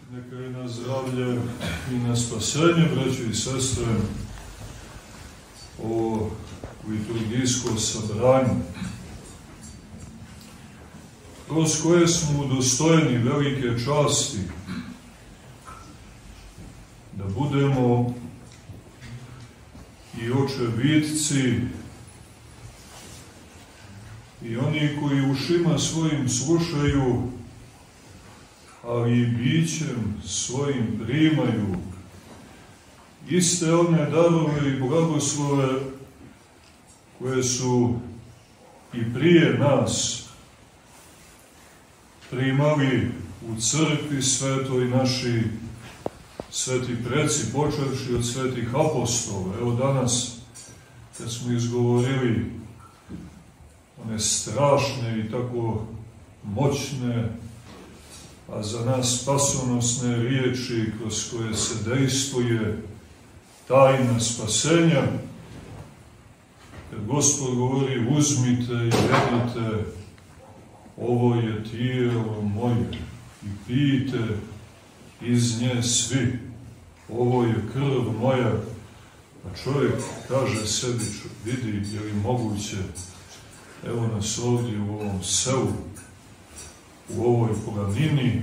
Neka je na zdravlje i na spasenje, braćo i sestre, o liturgijsko sabranje, kroz koje smo udostojeni velike časti da budemo i očevidci i oni koji ušima svojim slušaju, ali i bićem svojim primaju iste one darove i blagoslove koje su i prije nas primali u crkvi svetoj naši sveti preci, počevši od svetih apostola. Evo danas, kad smo izgovorili one strašne i tako moćne, a za nas spasonosne riječi kroz koje se dejstvuje tajna spasenja, kad Gospod govori: uzmite i jedite, ovo je tijelo moje, i pijte iz nje svi, ovo je krv moja. A čovjek kaže sebi: vidi, je li moguće, evo nas ovdje u ovom selu, u ovoj planini,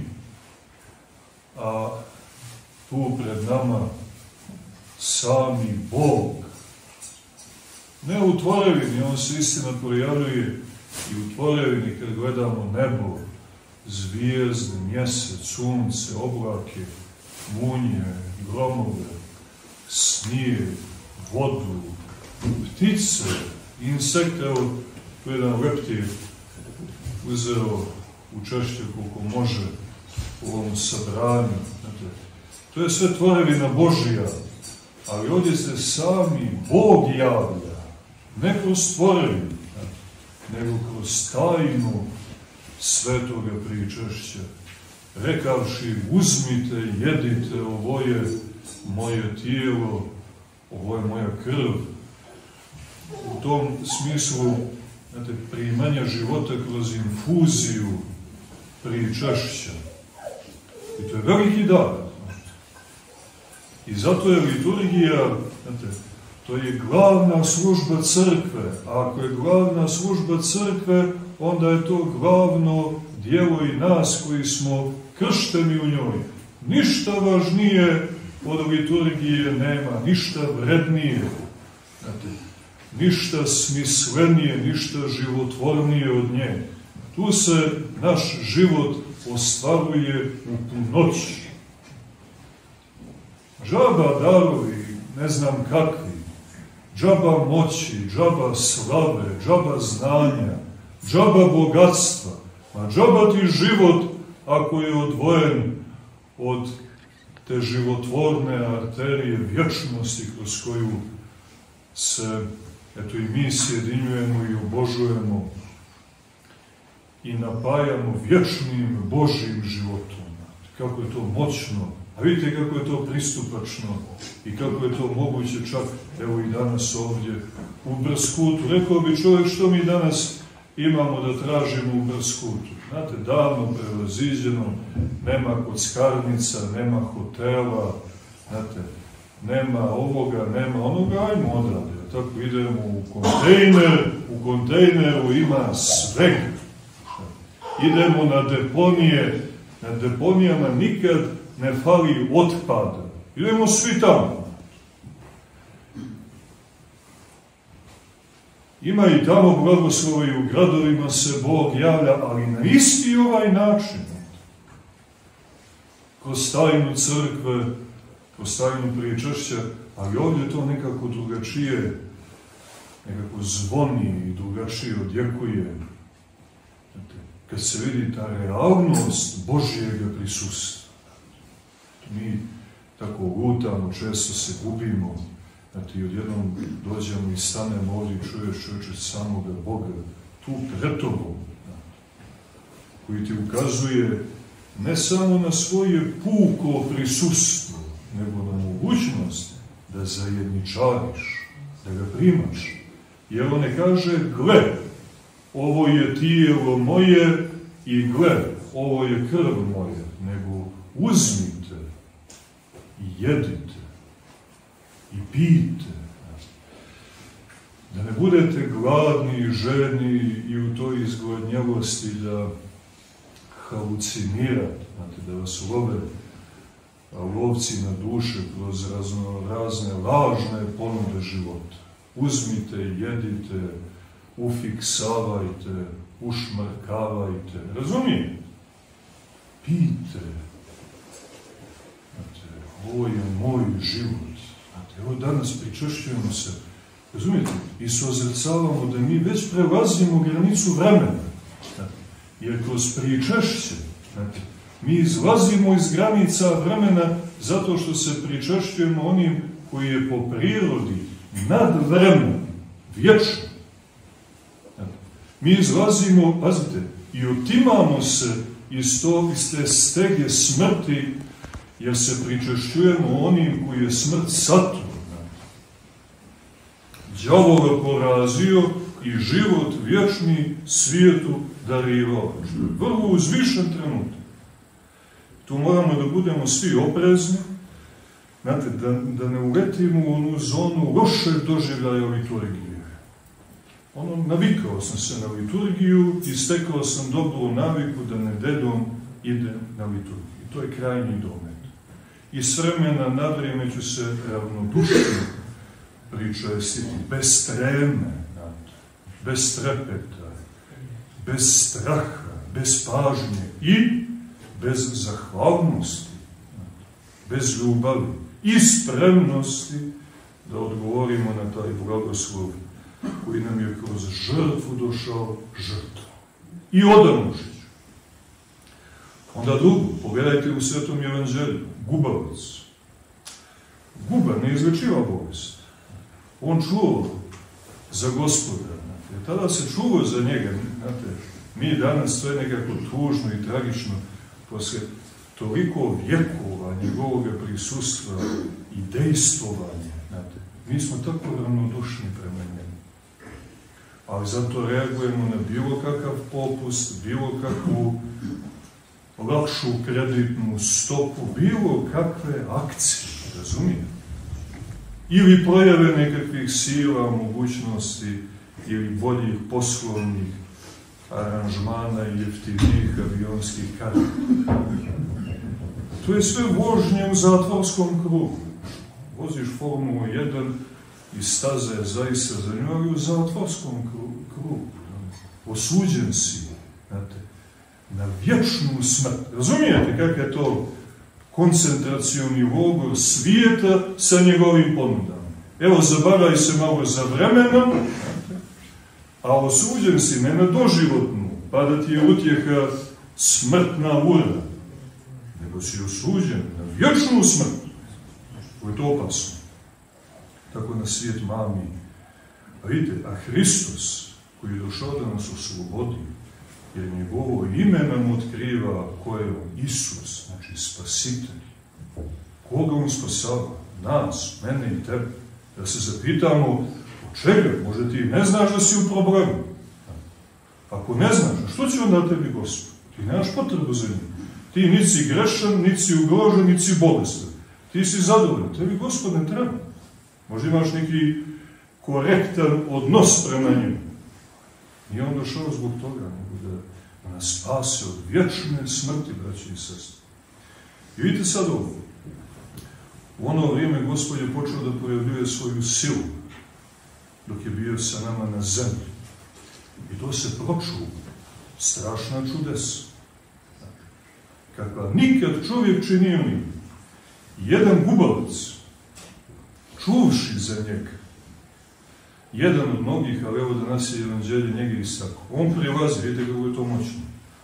a tu pred nama sami Bog. Ne u tvorevini, on se istina pojavljuje i u tvorevini kad gledamo nebo, zvijezde, mjesec, sunce, oblake, munje, gromove, snijeg, vodu, ptice, insekte. Evo, tu jedan leptir uzeo učešće koliko može u ovom sabranju. Znate, to je sve tvorevina Božija, ali ovdje se sami Bog javlja, ne kroz tvorevinu, nego kroz tajnu svetoga pričešća, rekavši: uzmite, jedite, ovo je moje tijelo, ovo je moja krv. U tom smislu, znate, primanja života kroz infuziju pričešća. I to je veliki dar. I zato je liturgija, znate, to je glavna služba crkve. A ako je glavna služba crkve, onda je to glavno djelo i nas koji smo kršteni u njoj. Ništa važnije od liturgije nema, ništa vrednije, znate, ništa smislenije, ništa životvornije od nje. Tu se naš život ostvaruje u punoći. Džaba darovi, ne znam kakvi, džaba moći, džaba slave, džaba znanja, džaba bogatstva, a džaba ti život ako je odvojen od te životvorne arterije vječnosti kroz koju se, eto, i mi sjedinjujemo i obožujemo i napajamo vječnim Božjim životom. Kako je to moćno, a vidite kako je to pristupačno i kako je to moguće čak, evo i danas ovdje u Brskutu. Rekao bi čovjek: što mi danas imamo da tražimo u Brskutu? Znate, davno prevaziđeno, nema kockarnica, nema hotela, znate, nema ovoga, nema onoga, ajmo odavde. Tako idemo u kontejner, u kontejneru ima svega. Idemo na deponije, na deponijama nikad ne fali otpada. Idemo svi tamo. Ima i tamo blagoslova i u gradovima se Bog javlja, ali na isti ovaj način. Kroz tajnu crkve, kroz tajnu pričešća, ali ovdje to nekako drugačije, nekako zvoni i drugačije odjekuje. Kad se vidi ta realnost Božjega prisustva. Mi tako lutamo, često se gubimo, znate, i odjednom dođemo i stanemo ovdje i čuješ čovječe samoga Boga, tu pred tobom, koji ti ukazuje ne samo na svoje puko prisustvo, nego na mogućnost da zajedničariš, da ga primaš. Jer on ne kaže: gle, ovo je tijelo moje, i gle, ovo je krv moje, nego uzmite, jedite i pijte. Da ne budete gladni i žedni i u toj izgladnjavosti da halucinirate, znate, da vas love lovci na duše kroz razne lažne ponude života. Uzmite, jedite, ufiksavajte, ušmarkavajte, razumijete? Pijte. Znate, ovo je moj život. Znate, evo danas pričešćujemo se, razumijete, i sozrcavamo da mi već prelazimo granicu vremena. Znate, jer kroz pričešće, znate, mi izlazimo iz granica vremena zato što se pričešćujemo onim koji je po prirodi nad vremenom, vječno. Mi izlazimo, pazite, i otimamo se iz te stege smrti, jer se pričešćujemo onim koji je smrt Saturn. Đavola porazio i život vječni svijetu darivao. Vrlo uzvišen trenutak. Tu moramo da budemo svi oprezni, znate, da ne uletimo u onu zonu lošeg doživljaja liturgije. Navikao sam se na liturgiju i stekao sam dobru naviku da nedeljom idem na liturgiju. To je krajnji domet. I s vremena na vrijeme ću se ravnodušno pričestiti, bez treme, bez trepeta, bez straha, bez pažnje i bez zahvalnosti, bez ljubavi i spremnosti da odgovorimo na taj blagoslov koji nam je kroz žrtvu došao žrtvu. I odanušić. Onda drugo, pogledajte u Svetom Evanđelju, gubavac. Guba neizlečiva bolest. On čuo za Gospoda. Tada se čuo za njega. Znate, mi danas sve nekako tužno i tragično posle toliko vjekova njegovog prisustva i dejstvovanja. Znate, mi smo tako ravnodušni prema njemu. Ali zato reagujemo na bilo kakav popust, bilo kakvu lakšu kreditnu stopu, bilo kakve akcije, razumijete? Ili projave nekakvih sila, mogućnosti ili boljih poslovnih aranžmana i jeftinijih avionskih karata. To je sve vožnje u zatvorskom krugu. Voziš Formulu 1 i staza je zaista za nju, ali u zatvorskom krugu. Osuđen si, znate, na vječnu smrt. Razumijete kakav je to koncentracioni logor svijeta sa njegovim ponudama? Evo, zabaraj se malo za vremenom, a osuđen si ne na doživotnu, pa da ti je utjeha smrtna ura, nego si osuđen na vječnu smrt. To je to opasno. Tako na svijet mami. A vidite, a Hristos, koji je došao da nas oslobodi, jer njegovo ime nam otkriva ko je on, Isus, znači spasitelj. Koga on spasava? Nas, mene i tebe. Da se zapitamo, od čega? Možda ti ne znaš da si u problemu. Ako ne znaš, što će onda tebi Gospod? Ti nemaš potrebu za njim. Ti niti si grešan, niti si ugrožen, niti si bolestan. Ti si zadovoljan. Tebi Gospod ne treba. Možda imaš neki korektan odnos prema njemu. Nije on došao zbog toga, nego da nas spase od vječne smrti, braći i sestri. I vidite sad ovo. U ono vrijeme Gospod je počeo da projavljuje svoju silu, dok je bio sa nama na zemlji. I to se pročuo. Strašna čudesa. Kakva nikad čovjek činio nije. Jedan gubavac, čuvši za njega, jedan od mnogih, ali evo da nas je Evanđelje njega istako. On prilazi, vidite kako je to moćno.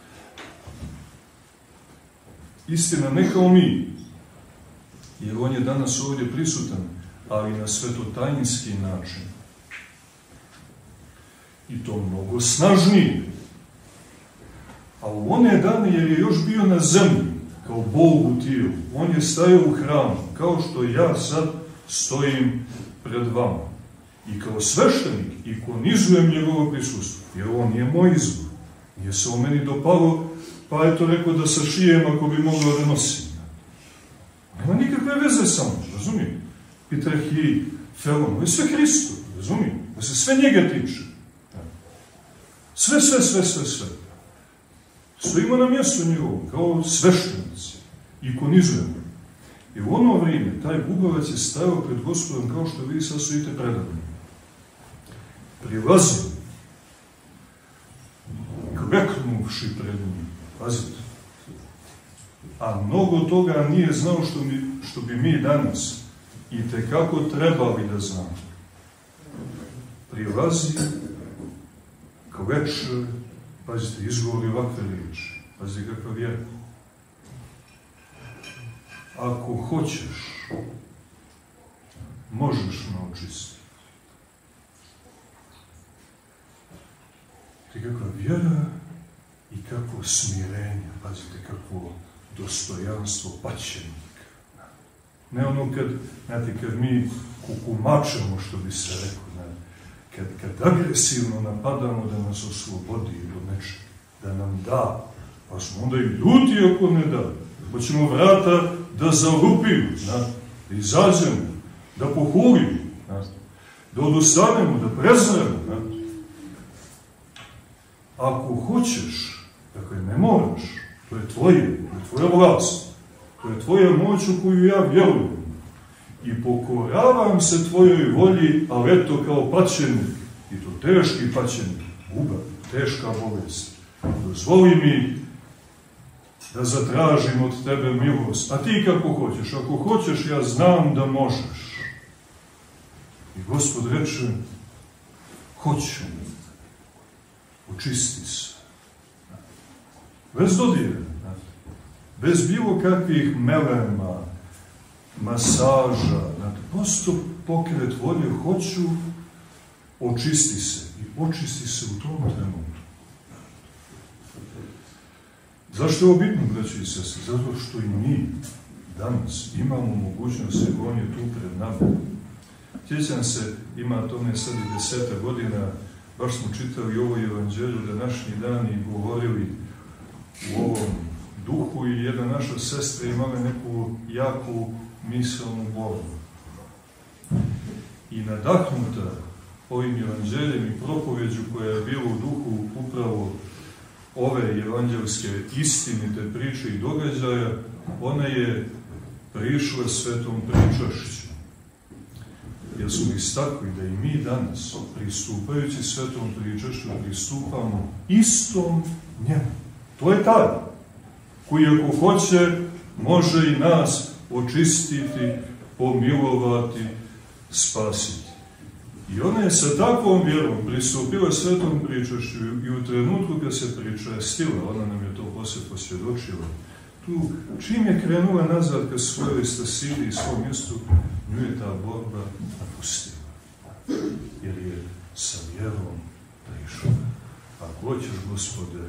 Istina, ne kao mi, jer on je danas ovdje prisutan, ali na svetotajinski način. I to mnogo snažnije. A u one dane, jer je još bio na zemlji, kao Bog u tijelu, on je stajao u hramu, kao što ja sad stojim pred vama. I kao sveštenik ikonizujem njegovo prisustvo, jer on nije moj izbor. Nije se o meni dopalo, pa je to rekao da sašijem ako bi mogao da nosim. Nema nikakve veze sa mnom, razumijem? Pitrahiji, Felon, ovo je sve Hristo, razumijem? Da se sve njega tiče. Sve. Sve ima na mjestu njegovom, kao sveštenici, ikonizujemo. I u ono vrijeme taj bubavac je stajao pred Gospodom kao što vi sad stojite predavno. Prilazio, kleknuvši pred njim, pazite. A mnogo toga nije znao što bi mi danas i tekako trebali da znamo. Prilazi, kleče, pazite, izgovori ovakve riječi, pazite kakva vjera. Ako hoćeš, možeš me očistiti. Ti kakva vjera i kakvo smirenje, pazite, kakvo dostojanstvo paćenika. Ne ono kad mi kukumačemo, što bi se rekao, kad agresivno napadamo da nas oslobodi do nečega, da nam da, pa smo onda i ljuti ako ne da. Hoćemo vrata da zalupimo, da izađemo, da pohulimo, da odustanemo, da prezremo. Ako hoćeš, dakle ne moraš, to je tvoja vlast, to je tvoja moć u koju ja vjerujem. I pokoravam se tvojoj volji, ali eto kao paćenik, i to teški paćenik, teška bolest. Dozvoli mi da zatražim od tebe milost. A ti kako hoćeš? Ako hoćeš, ja znam da možeš. I Gospod reče, hoću, očisti se. Bez dodira, bez bilo kakvih melema, masaža, prosto pokret volje, hoću, očisti se. I očisti se u tom trenutku. Zašto je ovo bitno, braći i sestri? Zato što i mi danas imamo mogućnost, jer on je tu pred nama. Sjećam se, ima tome sad i 10 godina, baš smo čitali ovo evanđelju današnji dan i govorili u ovom duhu i jedna naša sestra imala neku jaku misalnu borbu. I nadahnuta ovim evanđeljem i propovjeđu koja je bila u duhu upravo ove evanđelske istinite priče i događaja, ona je prišla svetom pričašću. Jer smo istakli da i mi danas, pristupajući svetom pričašću, pristupamo istom njemu. To je taj koji ako hoće, može i nas očistiti, pomilovati, spasiti. I ona je sa takvom vjerom pristupila svetom pričašću i u trenutku kad se pričastila, ona nam je to poslije posvjedočila, tu, čim je krenula nazad ka svojoj stasili i svom mjestu, nju je ta borba napustila. Jer je sa vjerom prišla. Ako hoćeš, Gospode,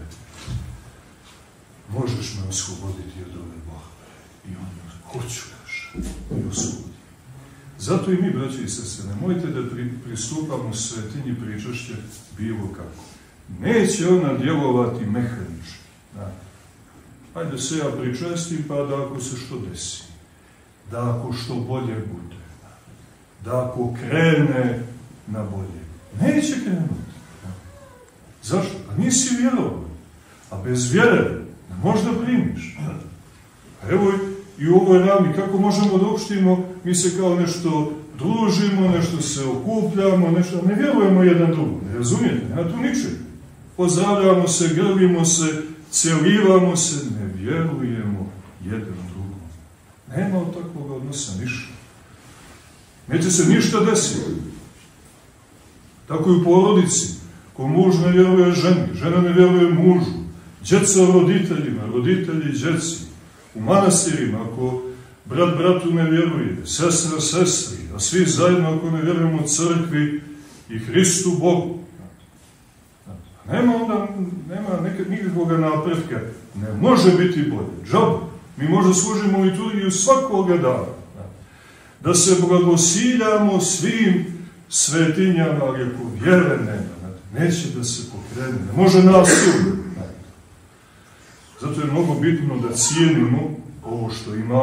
možeš me osloboditi od ove borbe. I on hoću, kaže, i oslobodi. Zato i mi, braći i sestre, nemojte da pristupamo svetinji pričašće bilo kako. Neće ona djelovati mehanički. Hajde se ja pričestim, pa da ako se što desi, da ako što bolje bude, da ako krene na bolje. Neće krenuti. Zašto? Pa nisi vjerovao. A bez vjere ne možda primiš. Evo i u ovoj rami, kako možemo da opštimo, mi se kao nešto družimo, nešto se okupljamo, nešto, ne vjerujemo jedan drugom, ne razumijete, nema tu ničeg. Pozdravljamo se, grlimo se, celivamo se, ne vjerujemo jedan drugom. Nema od takvog odnosa ništa. Neće se ništa desiti. Tako i u porodici. Ko muž ne vjeruje ženi, žena ne vjeruje mužu, djeca roditeljima, roditelji djeci. U manastirima, ako brat bratu ne vjeruje, sestra sestri, a svi zajedno ako ne vjerujemo crkvi i Hristu Bogu. Nema onda, nikakvog napretka. Ne može biti bolje. Džaba. Mi možda služimo liturgiju svakoga dana. Da se blagosiljamo svim svetinjama, ali ako vjere nema, neće da se pokrene. Ne može nas Zato je mnogo bitno da cijenimo ovo što imamo,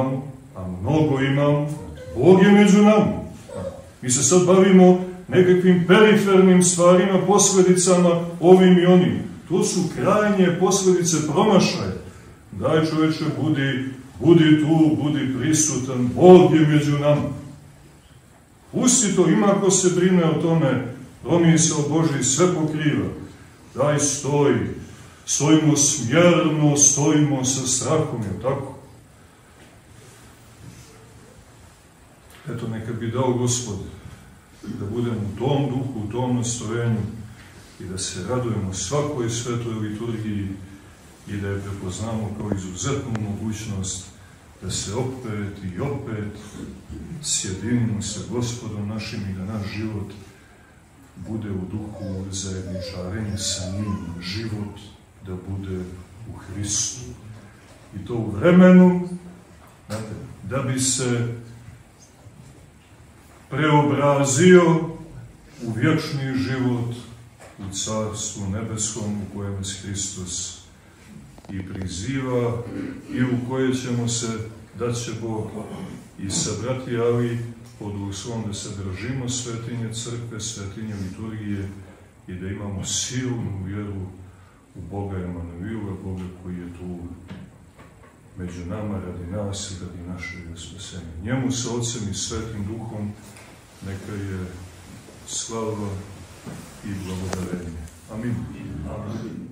a mnogo imamo, Bog je među nama. Mi se sad bavimo nekakvim perifernim stvarima, posljedicama ovim i onim. To su krajnje posljedice promašaja. Daj čoveče, budi tu, budi prisutan, Bog je među nama. Pusti to, ima ko se brine o tome, promisao Božji sve pokriva. Daj stojimo smjerno, stojimo sa strahom, je tako? Eto, neka bi dao Gospod da budemo u tom duhu, u tom nastojenju i da se radujemo svakoj svetoj liturgiji i da je prepoznamo kao izuzetnu mogućnost da se opet i opet sjedinimo sa Gospodom našim i da naš život bude u duhu zajedničarenja sa njim, život da bude u Hristu. I to u vremenu, znate, da bi se preobrazio u vječni život u Carstvu nebeskom u kojem se Hristos i priziva i u koje ćemo se, da će Bog i sabrati, ali pod uslovom da se držimo svetinje crkve, svetinje liturgije i da imamo silnu vjeru u Boga Emanuila, Boga koji je tu među nama radi nas i radi našeg spasenja. Njemu sa Otcem i Svetim Duhom neka je slava i blagodarenje. Amin. Amin.